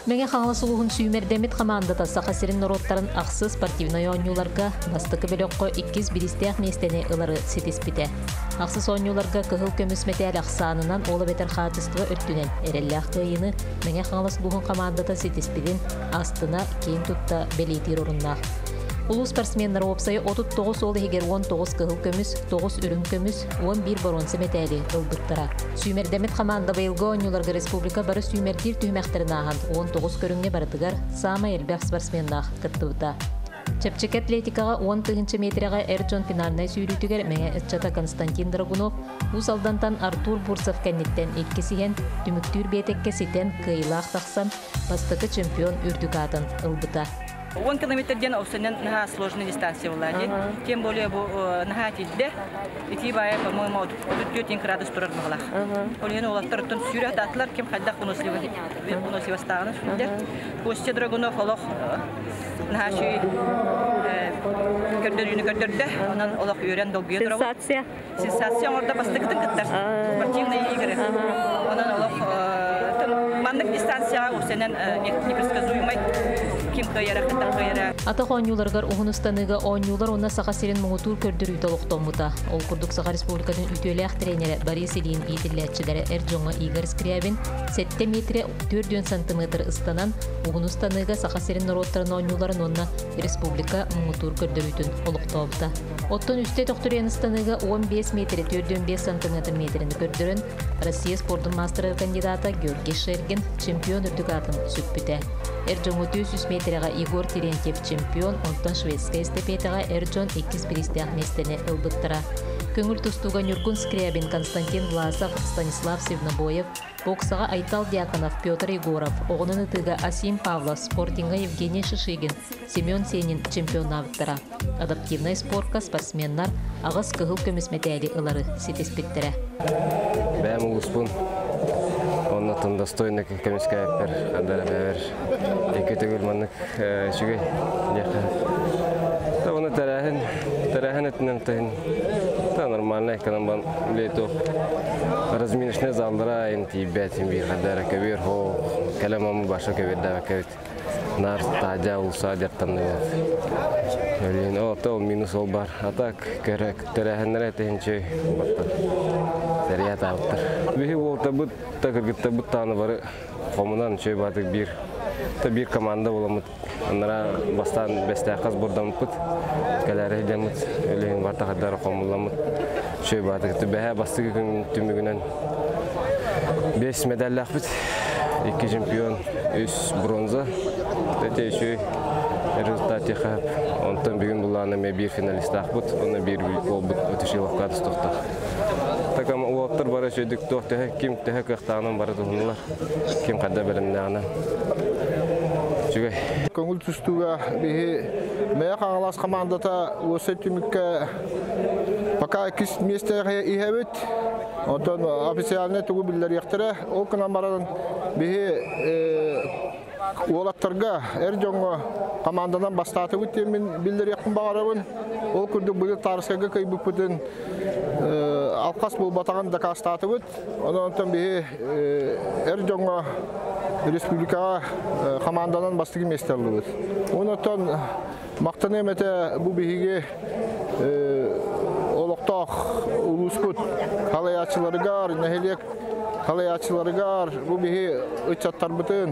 Меңе қаңласылуғын сүймердемет командата сақасырын народтарын ақсы спортивной ойнуларға бастықы бөліққы 2-1 местені ылары сетеспіде. Ақсыз ойнуларға кығыл көміс метәл ақсанынан олы бетер қатыстығы өттінен әрелі ақтығыны меңе қаңласылуғын командата сетеспеден астына кейін тұтта белейтер орынна. Улу спортсмендар опсайы 39 олы егер 19 кығыл көміс, 9 үрін көміс, 11 боронсы метәлі ұлбыттыра. Сүймердемет команда байылғы ойнуларға республика бары сүймердер түймәқтерін аған 19 көріңне бардығар сама елбәқ спортсменнақ кірттіуді. Чепчек атлетикаға 10 метріға әрджон финалнай сүйрүйтігер мәңе үтчата Константин Драгунов, ұз алдантан Артур Бурсов кәннеттен еткесіген түміктүр бетекке сетен кыйлақ тақсан бастықы чемпион үрдігатын ұлбыта. 10 километрден осенен наха сложная дистанция влади. Тем более наха тидде. Ити бая, по-моему, 4 градус турар мағлақ. Олені олақтар тұн сүйрек датылар кем қайдақ ұносыва стағыны сүндер. Косте Драгунов олық наха шүй көрдер үйіні көрдерді. Онан олық үйрен долгүйе тұрау. Сенсация? Сенсация орда бастықытын кіттар. Спортивный игры. Онан олық мандық дистанцияға осенен непредсказуемый кем қайырақ. Атақ ойнуларғар ұғыныстаныға ойнулар онна сақасерін мұңытур көрдір үйті олықтомыта. Ол күрдік Сақа Республиканың үтөлі тренері Борис Ильин етілі әрджоңа Игорь Скрябин 7 метре 4 сантиметр ұстанан ұғыныстаныға сақасерін народтарын ойнуларын онна республика мұңытур көрдір үйтін олықтомыта. Оттон үсте тоқтырен ұстаныға 15 метре 4-5 сантиметр метрені көрдірін Россия спордың мастері кандидата Георгий Шерген чемпион үрдігатын сүтпіті. Эрджон 300 метрға Игорь Терентьев чемпион, онтан шведская эстафетаға Эрджон 2-1 местені ұлбыттыра. Көңіл тұстуға Нюркун Скрябин, Константин Власов, Станислав Севнобоев, боксаға Айтал Дьяконов, Петр Егоров, оғынын ұтыға Асим Павлов, спортинға Евгений Шишигин, Семен Сенин чемпион авыттыра. Адаптивный спортқа спортсменнар ағыз кығыл көміс метәлі ылары сетеспеттірі. Бәм ұлыспын. Оннатын достойны комиссия пер андара бер эки төгүл маннык шүгөй яка. Та оны тарахын этнен тын. Та нормально экономан лето. Разминочный залдара инти бетим би хадара кебир хо каламам баша кебир да кебит. Нар тажа улса дертан. Элин о то минус ол бар. Атак керек тарахындар этенче баттар. Seriat avtar. Bihi o tabut takırgıtta bu tane var. Komudan şey batık bir komanda olamut. Onlara bastan bestakaz buradan put. Kalari demut. Öyle var takadar komulamut. Şey batık. Beha bastık tümügünden 5 medalya put. 2 şampiyon, 3 bronza. Tete şey rezultat yakap. Ondan bugün bulanı bir finalist akput. Ona bir olbut ötüşüylük kadız tohtak. Takam ulatlar bara söyledik tohtak. Kim tehek aktanın bara tohunlar. Kim kadar belimde ana. Çünkü Көңіл түстуға бейі мәйі қаңылас командата осы түмікке пока 2 местеге ихебет. Онтан официальный түгі білдер ектірі. Ол күнан барадан бейі олаттарға әр жоңға командадан бастаты өттемін білдер ектін бағарабын. Ол күрді бұлы тарысқаға көйбік бүтін алқас бұл батаған дакастаты өт. Онтан бейі әр жоңға республикаға командадан бастығы местерлі өт. Онтан мақтаны әмәті бұл бейге олықтақ ұлыскүт қалаячыларығар, нәхелек қалаячыларығар бұл бейге ұтчаттар бұтын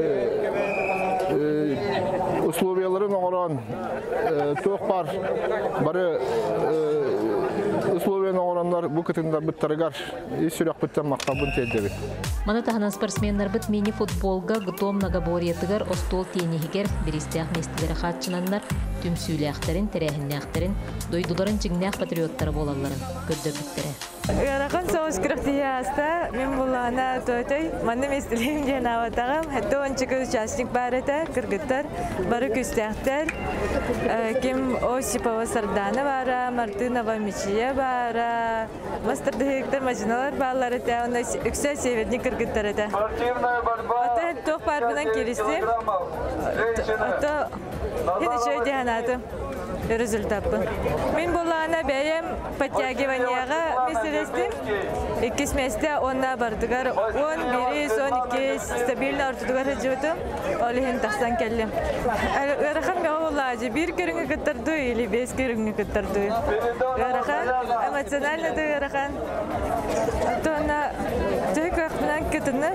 условияларын оңыран тоқ бар бары условияны оңыранлар бұл күтінде бұттарығар есірек бұттан мақтабын тәддегі. Маны таханан спортсменнар бит мини-футболга гытом нагабориятыгар остол тенихигер биристях местилері хатчынаннар түмсүйләхтерин, терәхиннәхтерин, дойдуларын чигнәх патриоттары болаларын көрді біттері. Рақын соғыз күріқтиясты мен бұлағына той-той маны местілейім ден аватағым. Хәтті ончығы участник бар әті, кіргіттар, бары күстәқтер. Кем Осипова Сарданы бара, Мартынова Мичия бара, мастырдығықтар машиналар балар әті, оны үксә северден кіргіттар әті. Аты хәтті тоқ барбынан келістім. Аты хені шөй дегенаты результатпы. Мен бұлағына бәйім подтягиванияға меселестім. 2 месте онна бардығар 11-12 стабильно ортудығар жүдім. Олығын тақсан келдім. Ғарақам меға олажы 1 көріңі күттірді или 5 көріңі күттірді. Ғарақам эмоциональныды ғарақам. Тона жай көқпінен күтінім.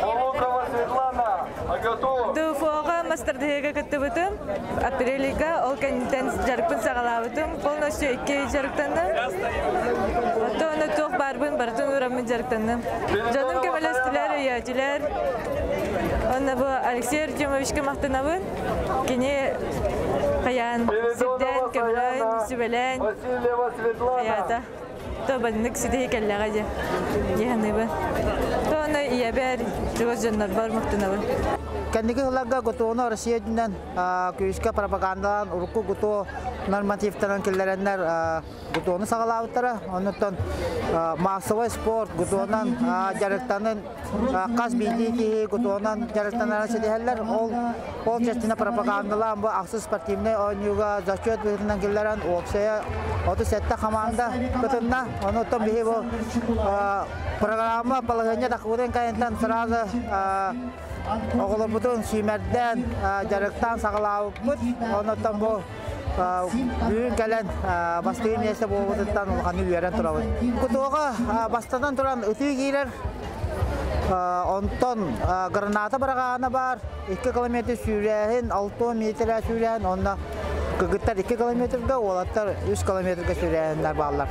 Дуфоға мастардыға күтті бұтым. Апрелиға ол кәнітен жарықпын сағалабытым. Полностью 2 жарықтанным. Оны тоқ барбын, бартын ұрамын жарықтанным. Жаным көмелестілер, ұятілер. Оны бұл Алексей Артемовичке мақтанабын. Кене қаян, сізден, көмелен, сүбелен, қаята. Тобаннык сидей кәлләгә дә. Яһаныбын. Тоны иябәр, жүз җаннар бар мактанабын. Кәндеге хыларга готоны Россиядән көйскә пропагандадан урку гото нормативтан килләреннәр готоны сагалавыттара. Оннан массовый спорт готонан жарыктанын каз билдиги готонан жарыктанара седәлләр. Ол частина пропагандалан бу аксыз спортивный ойнуга зачет береннән килләрен опсая оты сетта команда көтөннә. Оннан бихи бу программа полагания такуден кайынтан сразу Oğlum bütün şimerden jarıktan sağlayıp ondan bu büyük gelen bastığım yerde bu odadan olğanı veren turabı. Kutuğa bastadan turan ötüyü girer. Ondan Granada barağına var. 2 kilometre süreyin 6 metre süreyin onda kıgıtlar 2 kilometrede olatlar 3 kilometre süreyenler bağlar.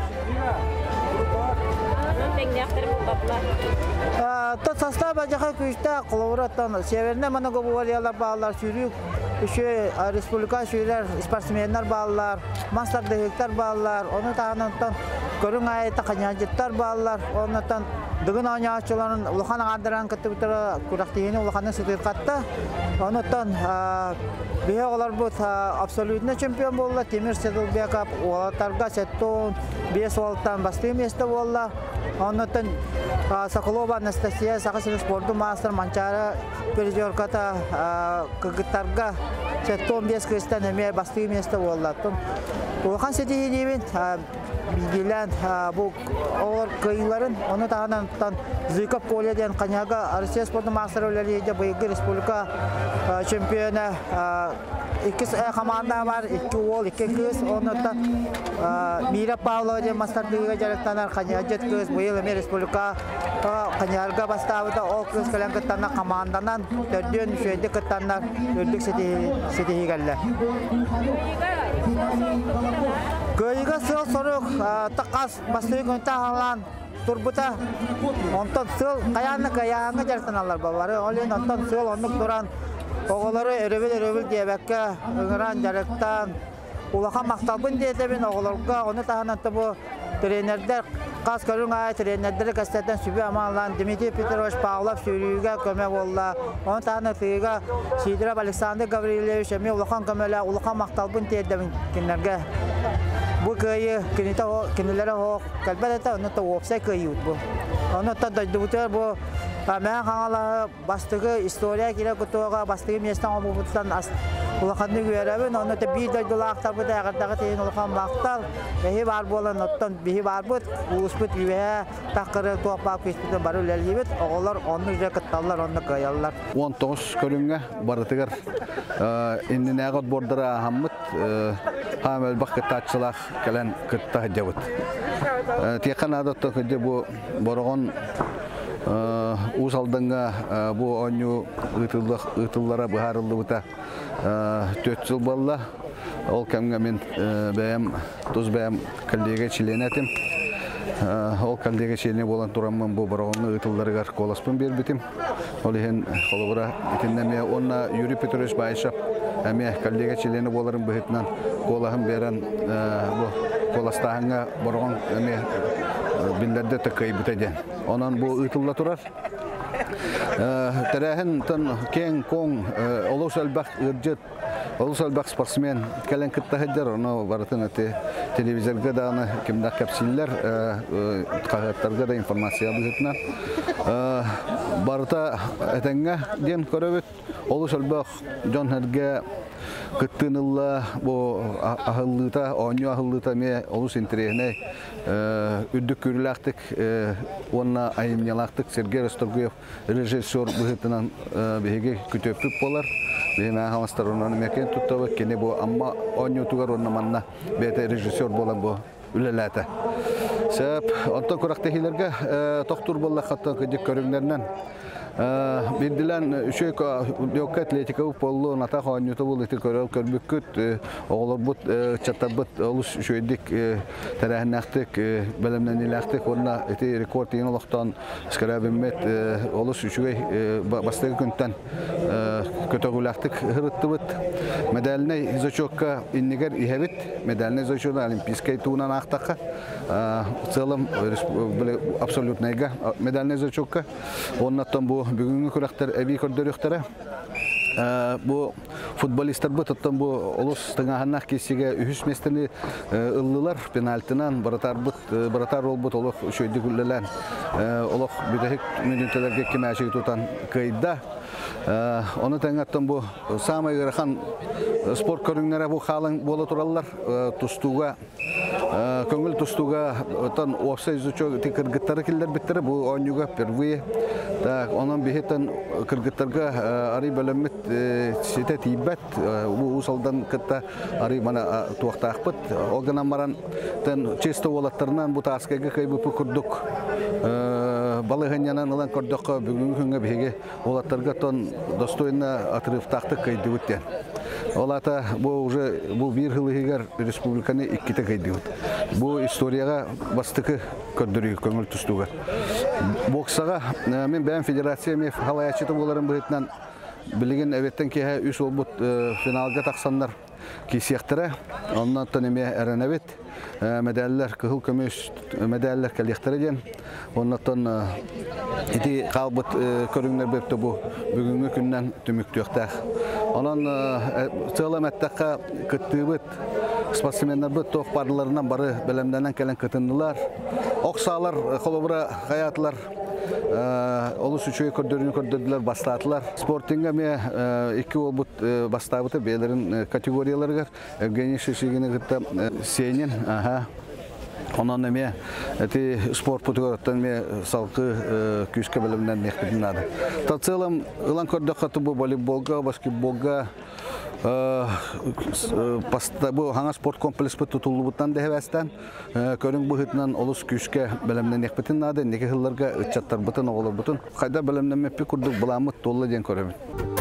Tot sasta bacağı kuşta kılavuratan severine bana gobuvalyalar bağlar sürüyük. Şu Respublika sürüler sportsmenler bağlar, master direktör bağlar. Onu tanıtan görün ayette kanyacıtlar bağlar. Ondan Dugün oynayışçıların ulğan ağandıran kıtıbıtırı kuraktiğini ulğanın sıdır kattı. Ondan bir olar bu absolutne çempiyon bolla. Temir Sedilbekap olatlarga setton 5 volttan bastığım yeste bolla. Ondan Sokolova Anastasia Sakasını sportu master mancara Perizyorkata kıgıtlarga setton 5 kristan emeğe bastığım yeste bolla. Ulğan sediği deyin bilgilen bu olur kıyıların onu tahanan Zykap Kolya'dan Kanyaga Rusya sportu master öyleyince bıyıklı Respublika şampiyonu 2 komanda var, 2 oğul, 2 kız. Ondan Mira Pavlov'da masterliğe jarıktanar Kanyacet kız bu yıl Respublika Kanyaga bastavda o kız kalan kıtanlar komandadan dördün şöyle kıtanlar dördük sediği geldi. Köyga soruk takas bastı konta halan turbuta ondan sıl kayağını jarıktanarlar babaları. Olin ondan sıl onluk duran oğulları erevil diyebekke ıngıran jarıktan ulağa maktabın diyetebin oğullarga onu tahanan bu trenerler kas körün ay trenerleri gazetetten sübü amanlan Dmitri Petrovich Pavlov sürüyüge kömek olla onu tahanan tıyıga Sidrov Alexander Gavrilevich emi ulağan kömele ulağa maktabın diyetebin kinlerge bu köyü kinilere hoğ kalbette onu da opsay köyü bu onu da duyduğu bu ben kanala bastığı istoriya kira kutuğa bastığı mestan obutan ulağanı görevin onu da bir de dolakta bu da agardağı teyin ulağan maktal behi var bolan ottan behi var bu usput üye takırı topap kışpıtın barı leliyet oğullar onu üze kıttallar onu kayallar 19 körünge barıtıgar indi nägot bordara hammıt hamel bak kıtaççılak kelen kıtta hıcavut tiyakan adattan hıcı bu borğon Uzaldanga bu oyunu ıtıllara baharıldı buta 4 yıl balla ol kemge men beyam tuz beyam kaldege çilenetim ol kaldege çilene bolan turamman bu borğonu ıtıllarıgar kolaspın bir bitim olihen kolubura itinleme onna Yuri Petrovich Bayşap eme kaldege çilene boların bıhıtnan kolahın beren bu kolastahanga borğon eme billerde takayı bitecek. Onun bu ıtılla turar. Terehen tan keng kong ulusal bak ırcıt ulusal bak sportsmen kalen kıtta hıcar onu baratın televizyonda da ana kimde kapsiller kağıtlarda da informasyon bulutna. Barata etenge diyen korabet ulusal bak John Herge Kıttınılla bu ahıllıta, onyu ahıllıta me olus interehne üddük kürülaktık, onna ayımyalaktık. Sergey Rostorguyev rejissör bıhıtınan bihege kütöpük bolar. Bihime hamastar onanı mekan tuttavı kene bu amma onyu tugar onna manna bete rejissör bolan bu ülelete. Sebep ondan kuraktehilerge toktur bolla hatta kıcık körümlerinden bildilen şey yok atletika pollu nata hanyu tabul etti körel körbüküt oğlar but çatabıt olus şeydik terahnaxtık belemden ilaxtık ona eti rekord yeni olaktan skarabimmet olus şey bastığı günden kötügülaktık hırıttıbıt medaline izoçokka inniger ihebit medaline izoçokka olimpiskay tuğunan axtaka sağlam absolut neyga medaline izoçokka ondan bu bugünkü kurakter evi kördörüktere bu futbolistler bu tuttan bu olus tыңаһыннах кесиге үһүс местени ыллылар пенальтынан баратар олбут олох шөйдү күллелен олох бүдәһик мүнөтелерге кимәши тутан кыйда оны таңаттан bu самай гырахан спорт көрүңнәре бу халың бола тураллар тустуга көңүл тустуга тан офсай зучо тикыргыттары киллер биттер бу онюга первые так онан бихетен кыргыттарга ари белемет сите тибет бу усалдан кытта ари мана туактакпыт огана маран тен често олаттарынан бу таскага кайбы курдук балыганянан алан көрдөккө бүгүнкү күнгө беге олаттарга тон достойно отрывтакты кайдыбыттен олата бу уже бу бир хылыгар республиканы икките кайдыбыт бу историяга бастыкы көрдүрүү көңүл тустуга боксага мен бәм федерация ме халаячыты боларын быйтынан билген эбеттен кеһе үс олбут финалга таксаннар кисияктыра оннан төнеме эренебет медальлер кыл көмөс медальлер коллекторден оннан ити калбыт көрүңнөр бепте бу бүгүнгү күндөн түмүктөктак анан цыламаттакка кыттыбыт спортсмендер бу ток барларынан бары белемденен келен кытындылар оксалар колобура гаятылар олус үчөй көрдөрдүлөр бастатылар спортинга ме эки олбут бастабыты белерин категорияларга Евгений Шишигин гытта сенин онан эме эти спорт путугаттан ме салкы күскө белемден нехтинады та целом ылан көрдөккө бу волейболга баскетболга бу хаңа спорт комплекс тутулубуттан дехебестен көрүң быхытынан олус күскө белемден нехтин нады неге хылларга ычаттар бутун оголор бутун кайда белемден меппи курдук буламыт толла ден көрөмүн